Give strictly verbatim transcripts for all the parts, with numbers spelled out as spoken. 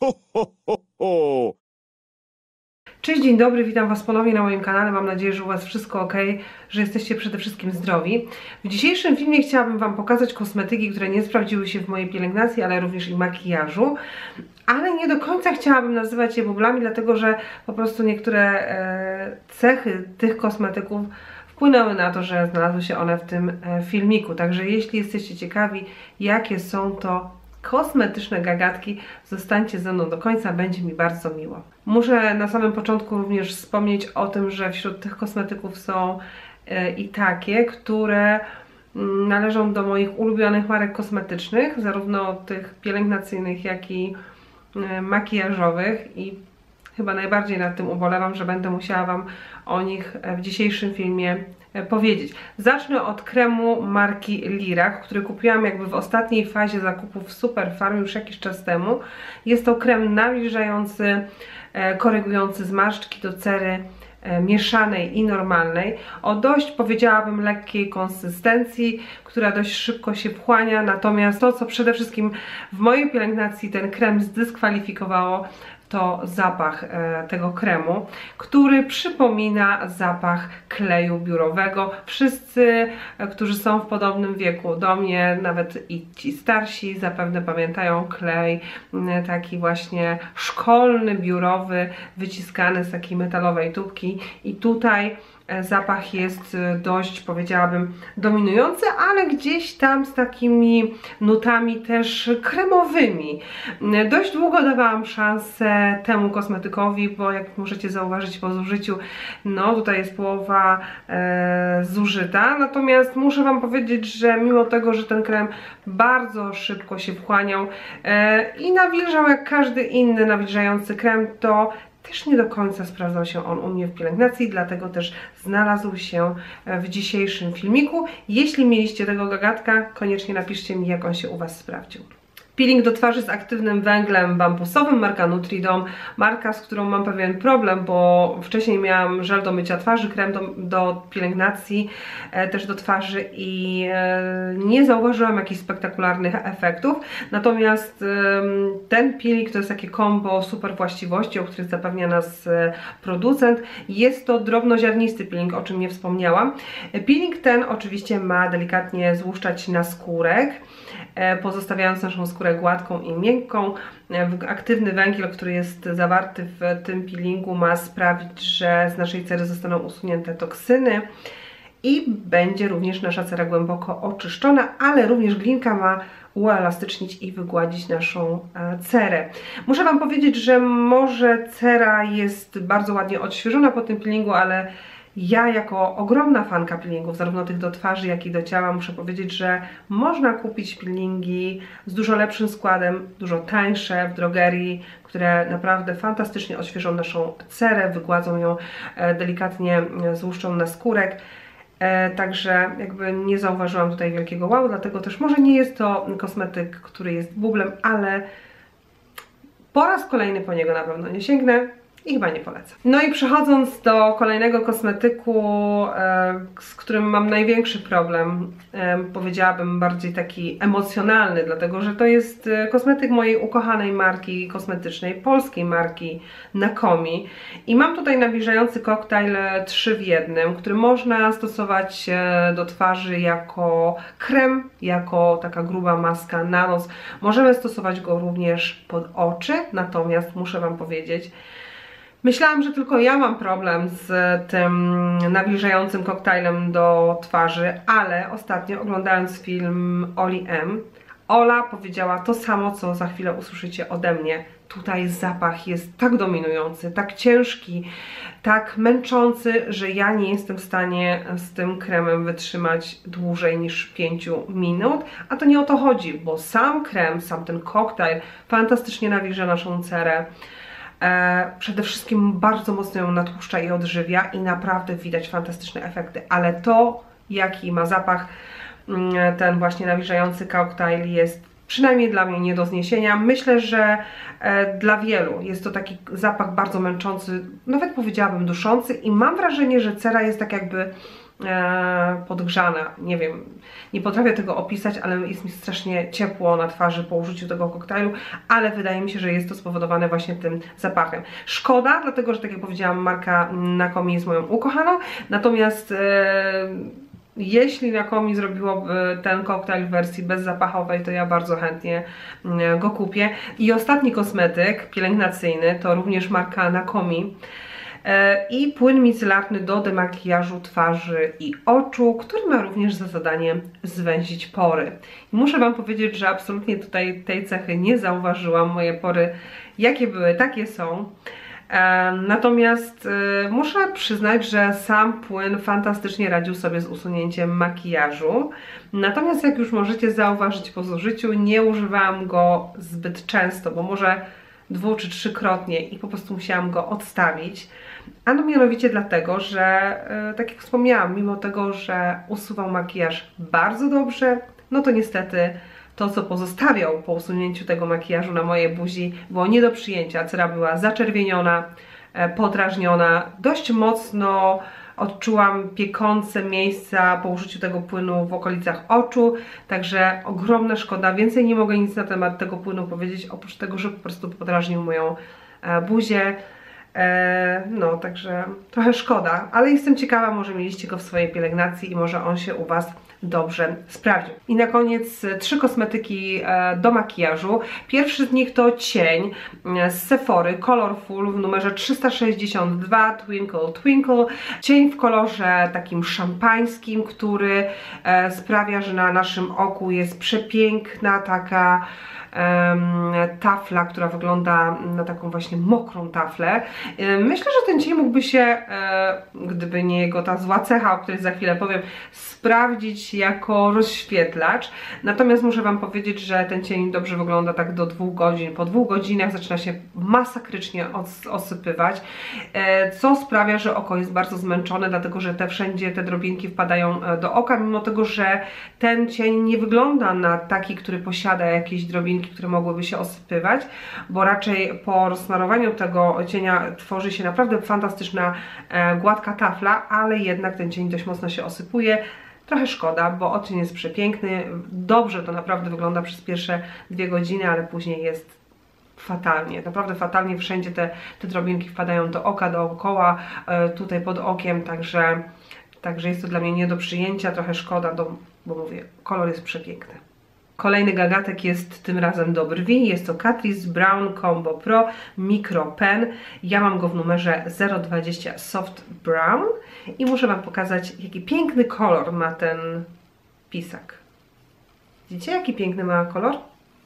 Ho, ho, ho, ho. Cześć, dzień dobry, witam Was ponownie na moim kanale. Mam nadzieję, że u Was wszystko ok, że jesteście przede wszystkim zdrowi. W dzisiejszym filmie chciałabym Wam pokazać kosmetyki, które nie sprawdziły się w mojej pielęgnacji, ale również i makijażu. Ale nie do końca chciałabym nazywać je bublami, dlatego że po prostu niektóre e, cechy tych kosmetyków wpłynęły na to, że znalazły się one w tym e, filmiku. Także jeśli jesteście ciekawi, jakie są to kosmetyczne gagatki, zostańcie ze mną do końca, będzie mi bardzo miło. Muszę na samym początku również wspomnieć o tym, że wśród tych kosmetyków są e, i takie, które mm, należą do moich ulubionych marek kosmetycznych, zarówno tych pielęgnacyjnych, jak i e, makijażowych, i chyba najbardziej nad tym ubolewam, że będę musiała Wam o nich w dzisiejszym filmie powiedzieć. Zacznę od kremu marki Lirac, który kupiłam jakby w ostatniej fazie zakupów w Superfarm już jakiś czas temu. Jest to krem nawilżający, korygujący zmarszczki do cery mieszanej i normalnej, o dość, powiedziałabym, lekkiej konsystencji, która dość szybko się wchłania. Natomiast to, co przede wszystkim w mojej pielęgnacji ten krem zdyskwalifikowało, to zapach e, tego kremu, który przypomina zapach kleju biurowego. Wszyscy, e, którzy są w podobnym wieku do mnie, nawet i ci starsi, zapewne pamiętają klej e, taki właśnie szkolny, biurowy, wyciskany z takiej metalowej tubki, i tutaj zapach jest dość, powiedziałabym, dominujący, ale gdzieś tam z takimi nutami też kremowymi. Dość długo dawałam szansę temu kosmetykowi, bo jak możecie zauważyć po zużyciu, no tutaj jest połowa e, zużyta. Natomiast muszę Wam powiedzieć, że mimo tego, że ten krem bardzo szybko się wchłaniał e, i nawilżał jak każdy inny nawilżający krem, to też nie do końca sprawdzał się on u mnie w pielęgnacji, dlatego też znalazł się w dzisiejszym filmiku. Jeśli mieliście tego gagatka, koniecznie napiszcie mi, jak on się u Was sprawdził. Peeling do twarzy z aktywnym węglem bambusowym, marka Nutridom, marka, z którą mam pewien problem, bo wcześniej miałam żel do mycia twarzy, krem do, do pielęgnacji, e, też do twarzy, i e, nie zauważyłam jakichś spektakularnych efektów. Natomiast e, ten peeling to jest takie combo super właściwości, o których zapewnia nas e, producent. Jest to drobnoziarnisty peeling, o czym nie wspomniałam. E, peeling ten oczywiście ma delikatnie złuszczać naskórek, e, pozostawiając naszą skórę gładką i miękką. Aktywny węgiel, który jest zawarty w tym peelingu, ma sprawić, że z naszej cery zostaną usunięte toksyny i będzie również nasza cera głęboko oczyszczona, ale również glinka ma uelastycznić i wygładzić naszą cerę. Muszę Wam powiedzieć, że może cera jest bardzo ładnie odświeżona po tym peelingu, ale ja jako ogromna fanka peelingów, zarówno tych do twarzy, jak i do ciała, muszę powiedzieć, że można kupić peelingi z dużo lepszym składem, dużo tańsze w drogerii, które naprawdę fantastycznie odświeżą naszą cerę, wygładzą ją, delikatnie złuszczą naskórek. Także jakby nie zauważyłam tutaj wielkiego wow, dlatego też może nie jest to kosmetyk, który jest bublem, ale po raz kolejny po niego na pewno nie sięgnę i chyba nie polecam. No i przechodząc do kolejnego kosmetyku, e, z którym mam największy problem, e, powiedziałabym bardziej taki emocjonalny, dlatego że to jest kosmetyk mojej ukochanej marki kosmetycznej, polskiej marki Nakomi, i mam tutaj nawilżający koktajl trzy w jednym, który można stosować do twarzy jako krem, jako taka gruba maska na nos. Możemy stosować go również pod oczy, natomiast muszę Wam powiedzieć, myślałam, że tylko ja mam problem z tym nawilżającym koktajlem do twarzy, ale ostatnio, oglądając film Oli M, Ola powiedziała to samo, co za chwilę usłyszycie ode mnie. Tutaj zapach jest tak dominujący, tak ciężki, tak męczący, że ja nie jestem w stanie z tym kremem wytrzymać dłużej niż pięć minut. A to nie o to chodzi, bo sam krem, sam ten koktajl fantastycznie nawilża naszą cerę. E, przede wszystkim bardzo mocno ją natłuszcza i odżywia, i naprawdę widać fantastyczne efekty, ale to, jaki ma zapach ten właśnie nawilżający koktajl, jest przynajmniej dla mnie nie do zniesienia. Myślę, że e, dla wielu jest to taki zapach bardzo męczący, nawet powiedziałabym duszący, i mam wrażenie, że cera jest tak jakby podgrzana, nie wiem, nie potrafię tego opisać, ale jest mi strasznie ciepło na twarzy po użyciu tego koktajlu, ale wydaje mi się, że jest to spowodowane właśnie tym zapachem. Szkoda, dlatego że tak jak powiedziałam, marka Nakomi jest moją ukochaną, natomiast e, jeśli Nakomi zrobiłoby ten koktajl w wersji bezzapachowej, to ja bardzo chętnie go kupię. I ostatni kosmetyk pielęgnacyjny to również marka Nakomi i płyn micelarny do demakijażu twarzy i oczu, który ma również za zadanie zwęzić pory. I muszę Wam powiedzieć, że absolutnie tutaj tej cechy nie zauważyłam. Moje pory jakie były, takie są. Natomiast muszę przyznać, że sam płyn fantastycznie radził sobie z usunięciem makijażu. Natomiast jak już możecie zauważyć po zużyciu, nie używałam go zbyt często, bo może dwu czy trzykrotnie i po prostu musiałam go odstawić. Ano mianowicie dlatego, że tak jak wspomniałam, mimo tego, że usuwał makijaż bardzo dobrze, no to niestety to, co pozostawiał po usunięciu tego makijażu na mojej buzi, było nie do przyjęcia. Cera była zaczerwieniona, podrażniona, dość mocno odczułam piekące miejsca po użyciu tego płynu w okolicach oczu, także ogromna szkoda. Więcej nie mogę nic na temat tego płynu powiedzieć, oprócz tego, że po prostu podrażnił moją buzię. No, także trochę szkoda, ale jestem ciekawa, może mieliście go w swojej pielęgnacji i może on się u Was dobrze sprawdził. I na koniec trzy kosmetyki do makijażu. Pierwszy z nich to cień z Sephory Colorful w numerze trzysta sześćdziesiąt dwa Twinkle Twinkle. Cień w kolorze takim szampańskim, który sprawia, że na naszym oku jest przepiękna taka tafla, która wygląda na taką właśnie mokrą taflę. Myślę, że ten cień mógłby się, gdyby nie jego ta zła cecha, o której za chwilę powiem, sprawdzić jako rozświetlacz. Natomiast muszę Wam powiedzieć, że ten cień dobrze wygląda tak do dwóch godzin. Po dwóch godzinach zaczyna się masakrycznie osypywać, co sprawia, że oko jest bardzo zmęczone, dlatego że te wszędzie te drobinki wpadają do oka, mimo tego, że ten cień nie wygląda na taki, który posiada jakieś drobinki, które mogłyby się osypywać, bo raczej po rozsmarowaniu tego cienia tworzy się naprawdę fantastyczna, e, gładka tafla, ale jednak ten cień dość mocno się osypuje. Trochę szkoda, bo odcień jest przepiękny, dobrze to naprawdę wygląda przez pierwsze dwie godziny, ale później jest fatalnie, naprawdę fatalnie, wszędzie te, te drobinki wpadają do oka, dookoła, e, tutaj pod okiem, także, także jest to dla mnie nie do przyjęcia, trochę szkoda, do, bo mówię, kolor jest przepiękny. Kolejny gagatek jest tym razem do brwi, jest to Catrice Brown Combo Pro Micro Pen. Ja mam go w numerze zero dwadzieścia Soft Brown i muszę Wam pokazać, jaki piękny kolor ma ten pisak. Widzicie, jaki piękny ma kolor?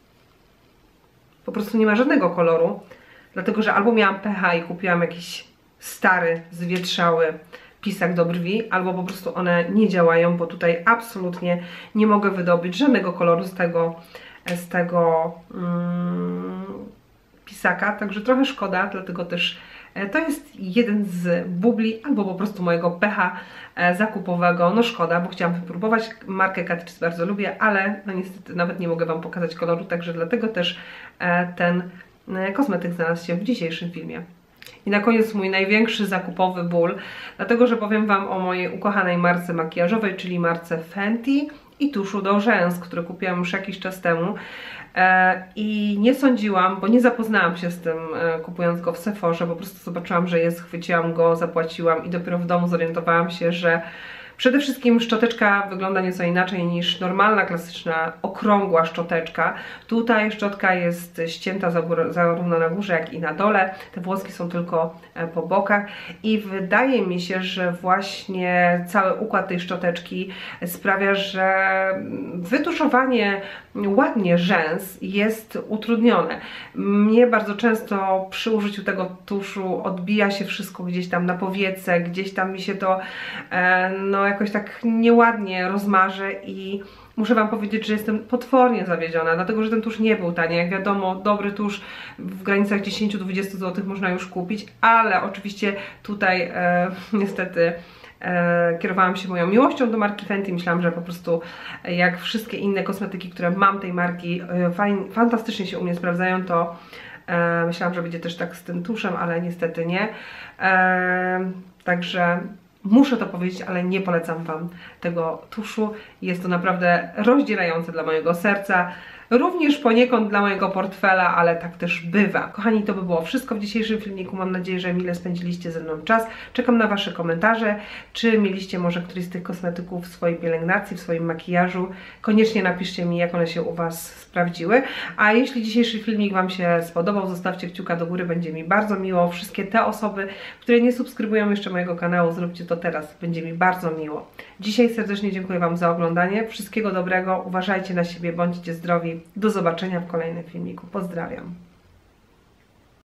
Po prostu nie ma żadnego koloru, dlatego że albo miałam pecha i kupiłam jakiś stary, zwietrzały pisak do brwi, albo po prostu one nie działają, bo tutaj absolutnie nie mogę wydobyć żadnego koloru z tego, z tego mm, pisaka, także trochę szkoda, dlatego też to jest jeden z bubli, albo po prostu mojego pecha zakupowego. No szkoda, bo chciałam wypróbować, markę Catrice bardzo lubię, ale no niestety nawet nie mogę Wam pokazać koloru, także dlatego też ten kosmetyk znalazł się w dzisiejszym filmie. I na koniec mój największy zakupowy ból, dlatego że powiem Wam o mojej ukochanej marce makijażowej, czyli marce Fenty i tuszu do rzęs, który kupiłam już jakiś czas temu. E, I nie sądziłam, bo nie zapoznałam się z tym, e, kupując go w Sephorze, po prostu zobaczyłam, że jest, chwyciłam go, zapłaciłam i dopiero w domu zorientowałam się, że przede wszystkim szczoteczka wygląda nieco inaczej niż normalna, klasyczna, okrągła szczoteczka. Tutaj szczotka jest ścięta zarówno na górze, jak i na dole. Te włoski są tylko po bokach i wydaje mi się, że właśnie cały układ tej szczoteczki sprawia, że wytuszowanie ładnie rzęs jest utrudnione. Mnie bardzo często przy użyciu tego tuszu odbija się wszystko gdzieś tam na powiece, gdzieś tam mi się to no jakoś tak nieładnie rozmarzy i muszę Wam powiedzieć, że jestem potwornie zawiedziona, dlatego że ten tusz nie był tani. Jak wiadomo, dobry tusz w granicach dziesięć do dwudziestu złotych można już kupić, ale oczywiście tutaj e, niestety e, kierowałam się moją miłością do marki Fenty. Myślałam, że po prostu e, jak wszystkie inne kosmetyki, które mam tej marki, e, fajn, fantastycznie się u mnie sprawdzają, to e, myślałam, że będzie też tak z tym tuszem, ale niestety nie. E, także Muszę to powiedzieć, ale nie polecam Wam tego tuszu. Jest to naprawdę rozdzierające dla mojego serca. Również poniekąd dla mojego portfela, ale tak też bywa. Kochani, to by było wszystko w dzisiejszym filmiku. Mam nadzieję, że mile spędziliście ze mną czas. Czekam na Wasze komentarze. Czy mieliście może któryś z tych kosmetyków w swojej pielęgnacji, w swoim makijażu? Koniecznie napiszcie mi, jak one się u Was sprawdziły. A jeśli dzisiejszy filmik Wam się spodobał, zostawcie kciuka do góry, będzie mi bardzo miło. Wszystkie te osoby, które nie subskrybują jeszcze mojego kanału, zróbcie to teraz. Będzie mi bardzo miło. Dzisiaj serdecznie dziękuję Wam za oglądanie. Wszystkiego dobrego. Uważajcie na siebie, bądźcie zdrowi. Do zobaczenia w kolejnym filmiku. Pozdrawiam.